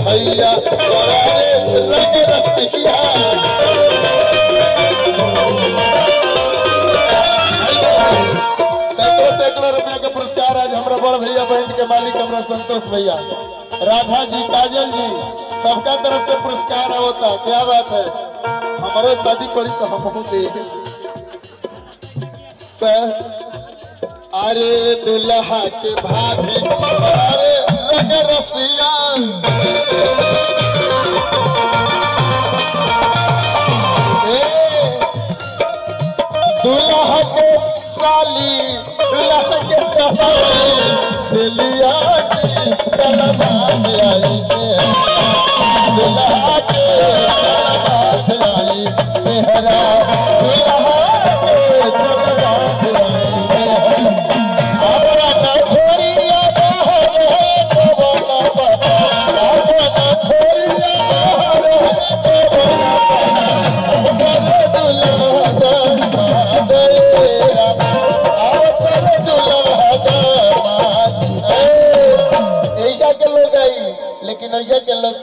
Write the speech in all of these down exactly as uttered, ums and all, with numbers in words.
भैया रंग रसिया सैकड़ों सैकड़ों रुपया के पुरस्कार आज हमारा बड़ भैया बैंड के मालिक हमारा संतोष भैया, राधा जी, काजल जी, सबका तरफ से पुरस्कार होता। क्या बात है, हमारे शादी पड़ी तो हम दे। अरे दुल्हा के भाभी अरे रंग रसिया दुल्हा के साली दुल्हा के सहारे दिलिया की चलना आई से दुल्हा के चलना आई सेहरा दुल्हा के चलना आई लेकिन ऐसा के लोग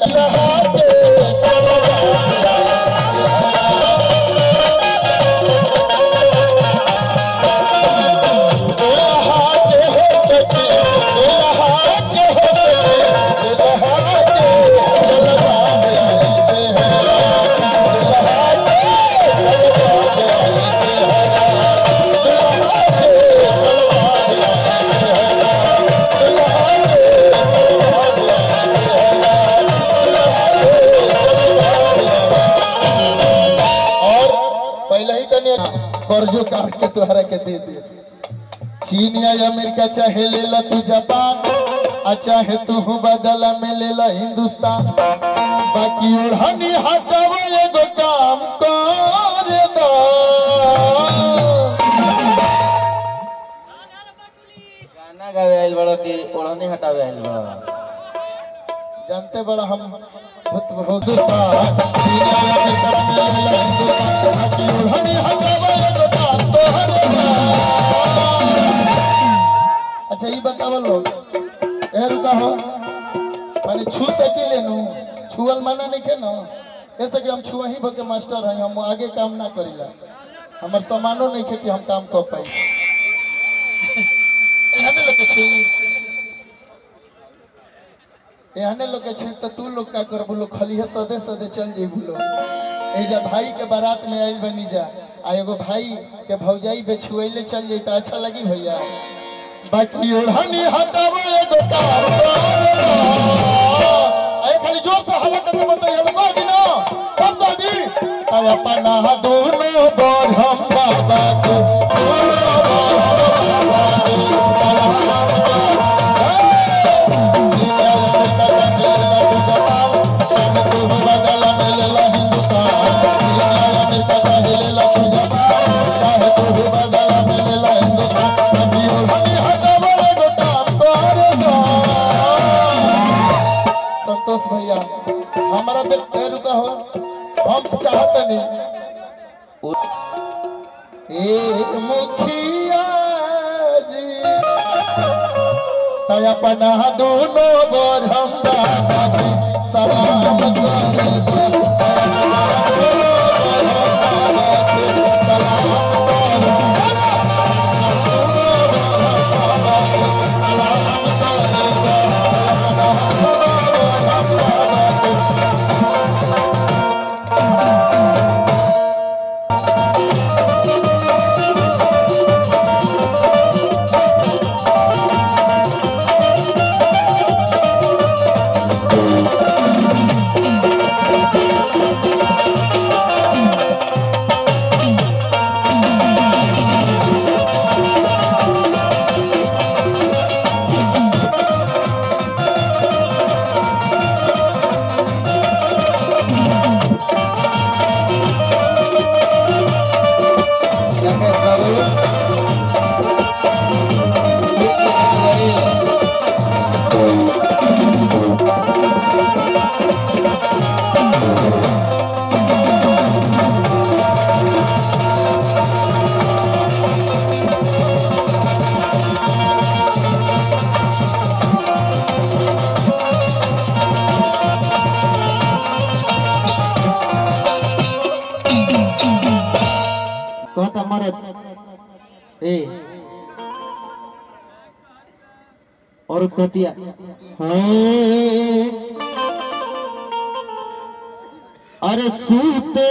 कर्जो काट के तुहरा के दे दे। चीन या अमेरिका चाहे ले ला तू जापान आ चाहे तू बगल में ले ला हिंदुस्तान, बाकी ओढ़नी हटावा एगो काम कर दो। गाना गावे आइल बड़ो कि ओढ़नी हटावे आइल बड़ो? जानते बड़ा हम भूत बहुत हिंदुस्तान चीन या अमेरिका में ले ला हिंदुस्तान, बाकी ओढ़नी हटावा एगो काम कर दो। अच्छा ये बताओ लोग ए रुका हो माने छू सके लेनु छुअल माना नहीं के ना, ऐसे कि हम छुआ ही भके मास्टर हैं, हम आगे काम ना करिला, हमर सामानो नहीं के कि हम काम कर पाई। एहने लोग के छी एहने लोग के छी तो तू लोग का करबू लोग खाली है सदे सदे चल जेबू लोग। ए जा भाई के बारात में आइल बनी जा आ एगो भाई के भौजाई बे छुएले चल जाई त अच्छा लगी भैया, बाकी ओढ़नी हटावा एगो काम अरे खाली जोर से हल्ला करके बताइए लोग आदि ना सब आदि अरे अपना दोनों बार हम बाबा को संतोष भैया हमारा देख के रुका हो हम चाहते नहीं एक मुखिया जी अपना दोनों बार हम सलाम ए और कहतिया हाँ अरे सूते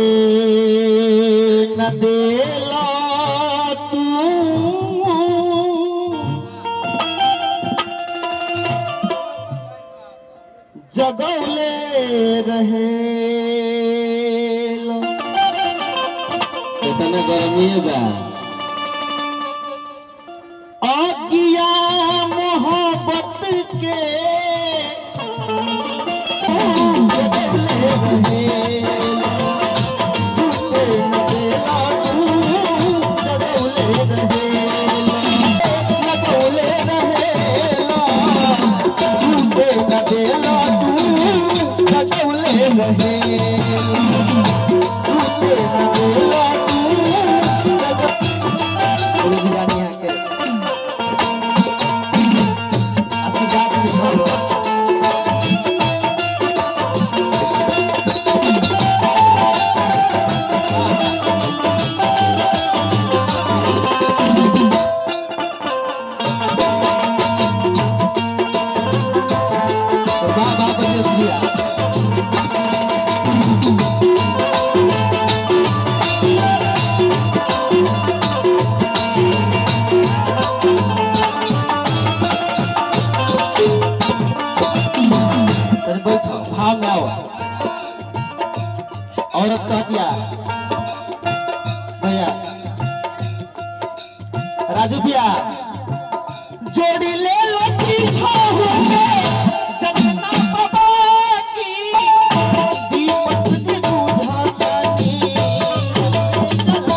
न देला तू जगौले रहे इतना गर्मी है बा आगिया मोहब्बत के जगौले रहे औरत कह दिया भैया राजू भैया जोड़ी ले लो जगना बाबा की दीपक की बुझातानी चला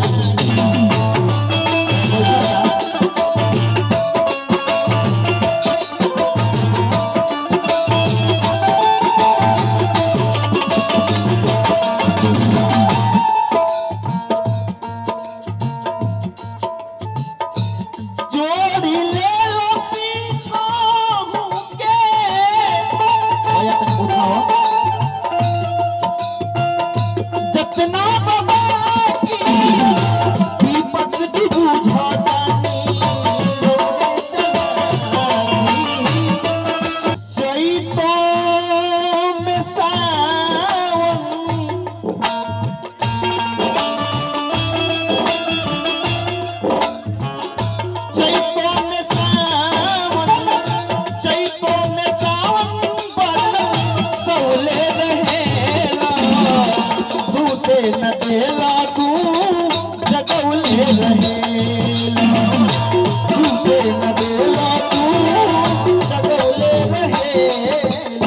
न देला तू जगौले रहेला झूठे न देला तू जगौले रहेला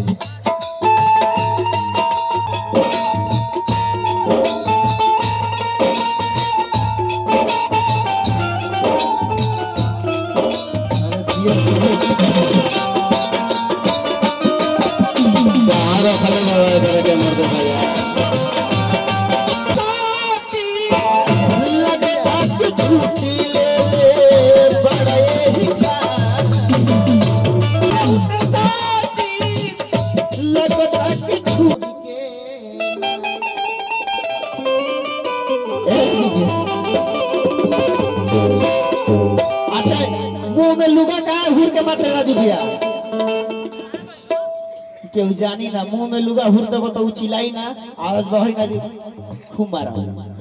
बाहर खाली लड़ाई करके मर दे भैया छुट्टी ले ले बड़े ही लगता कि छूट के अच्छा मुंह में लुगा का हुर के मत राजू भैया केहू जानी ना मुंह में लुगा हुर देव तो चिल्लाई ना आवाज बही ना जी खूब मारा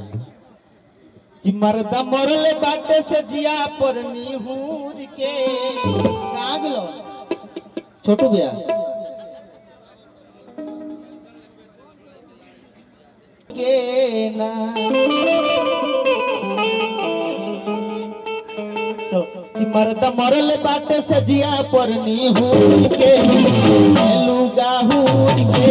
मरदा मरले बाटे से जिया पर निहूर के कागलो छोटू भैया के ना तो मरदा मरले बाटे से जिया पर निहूर के लुगा हुर के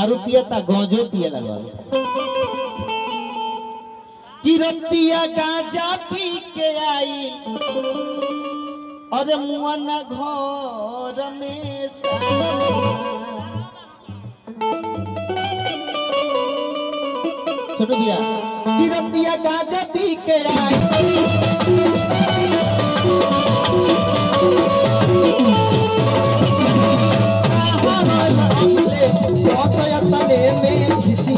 दारू पियता गौजो पिए लगल कि रतिया गांजा पी के आई और मुअन घर में सा छोटू भैया कि रतिया गांजा पी के आई तने में झिसी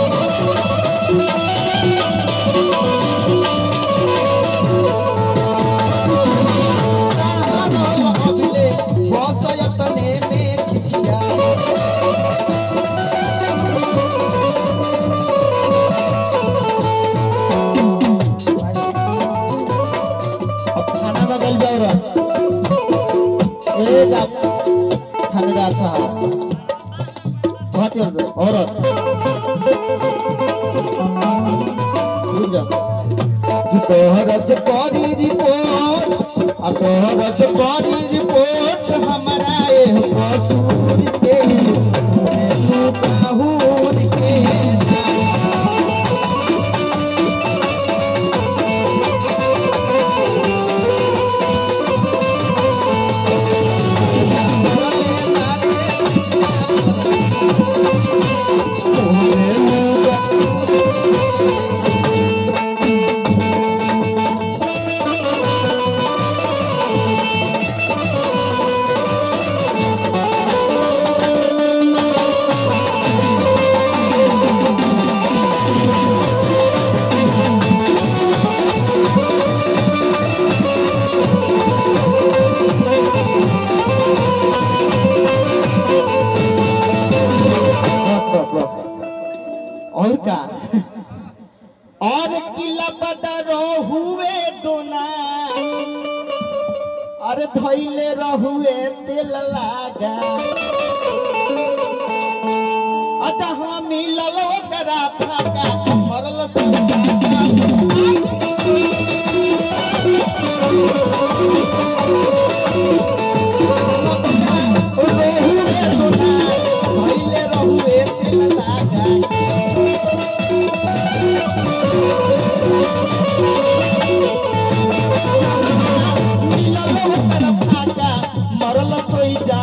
तने में झिसिया खाना में गल जाओ एक थानेदार साहब बहुत ही औरत तोहरज करी रिपोर्ट आ तोहरज करी रिपोर्ट हमारा ए कसूर के सुनेलू काहूर के और का और किला बदरो हुए दोना अरे धोइले रहुए तेल लागा अच्छा हम मिलल ओकरा फाका मरल रहुए दोना धोइले रहुए तेल लागा मरल सोई जा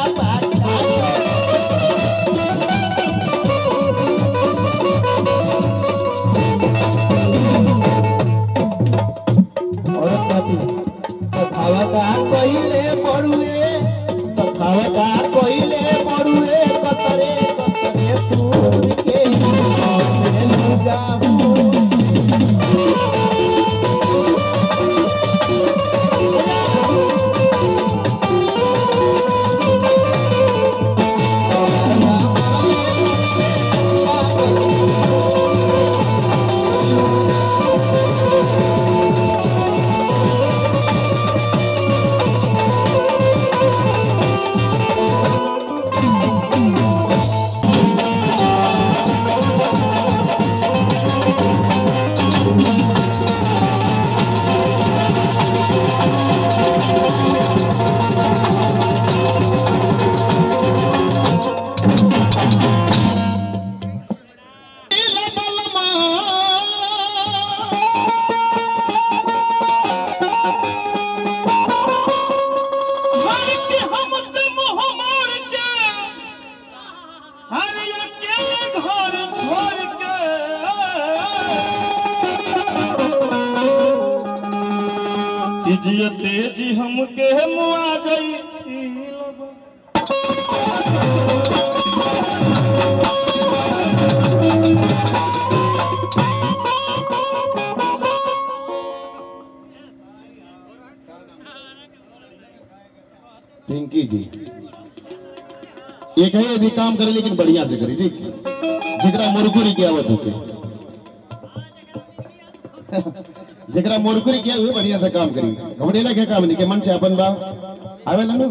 तथावता कहिले पड़ुए तथावता कहिले पड़ुए कतरे कतरे सूर के लुगा जिया तेजी हमके मुआ गई पिंकी जी एक है यदि काम करे लेकिन बढ़िया से करी ठीक जरा मुरकुरी की आवत होके जरा मुरकुरी किया हुए बढ़िया से काम करी घबरेला क्या काम नहीं के मन से अपन बा आवे ना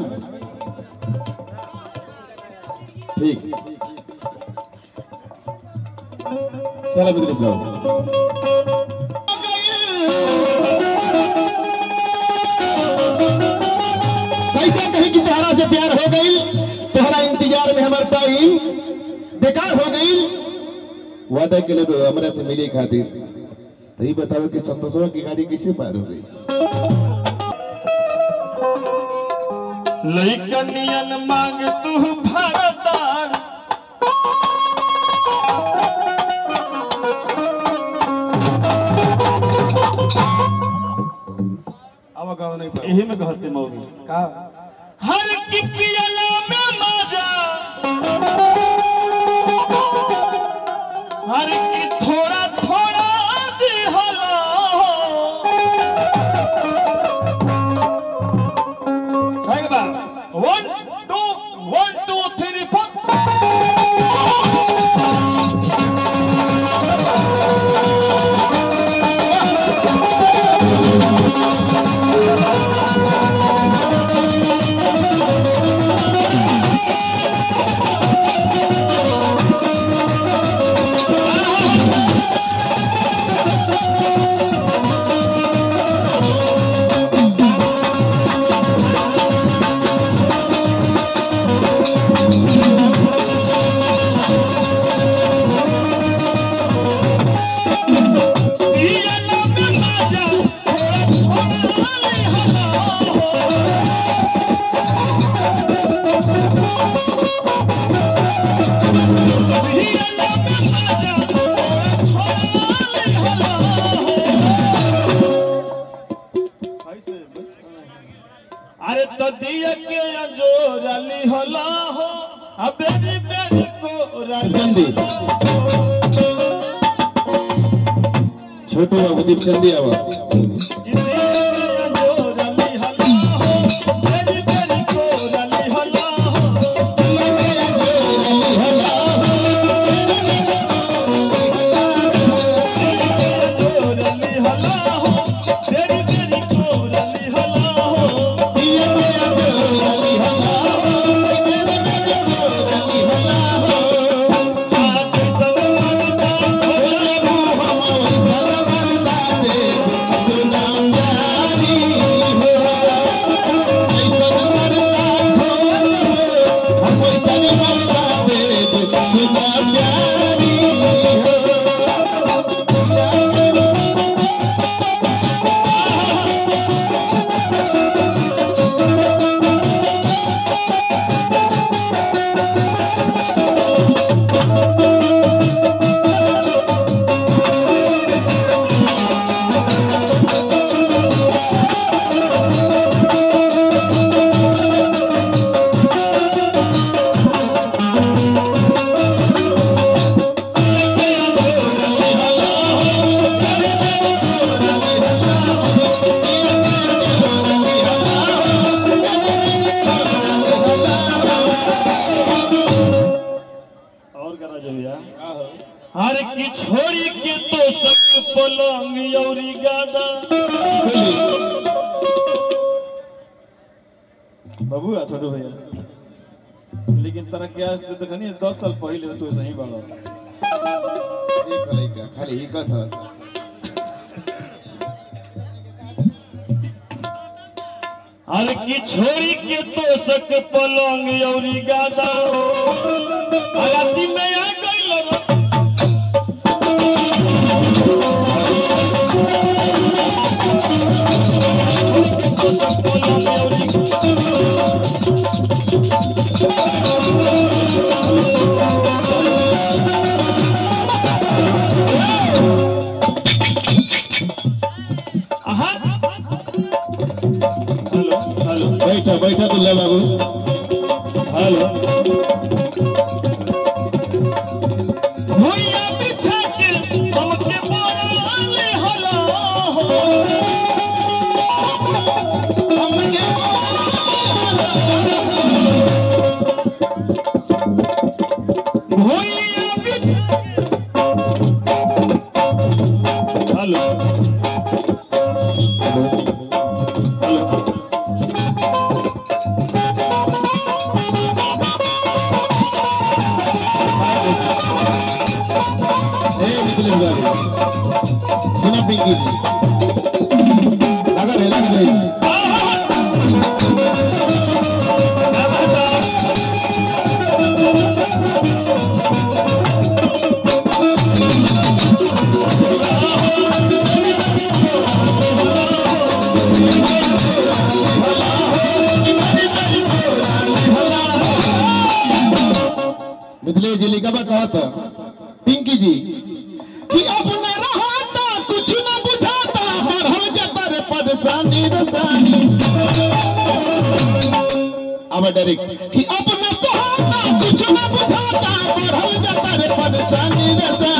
ठीक चलो बिल्कुल सुनो कैसा कहे कि तोहरा से प्यार हो गई तोहरा इंतजार में हमार टाइम बेकार हो गई वादा के लिए तो हमरा से मिले खातिर तो ये बताओ कि संतोषवा की गाड़ी कैसे पार हो गई लइकनियन मांग तू भरदार अब गाँव नहीं पाओ यही में कहते मौगी का हर की पियला में मजा हर की थोड़ा थोड़ा दिहला एक बार one two one two three four अरे तो दिया के जोराली होला हो अबेरी बेरी को चंदी छोटू बाबू दीप चंदी आवा हर की छोरी के तो सब पलंग औरी गादा बाबू आ छोटू भैया लेकिन तरह क्या तो कहीं दस साल पहले तो सही बाड़ा एक लड़का खाली ही का था हर की छोरी के तो सक पलंग औरी गादा राती में आ गई लगा बैठा बैठा दुल्ला बाबू हेलो भैया बिछा के हमके बोले हला हमके भैया बिछा हेलो सुना पिंकी जी अगर हेला नहीं Hey! मिथिलेश जी लिखा कहा था पिंकी जी कि अब न रहाता कुछ न बुझाता बढ़ल जाता रे परेशानी रसानी। अब डायरेक्ट कि अब न सहाता कुछ न बुझाता बढ़ल जाता रे परेशानी रसानी।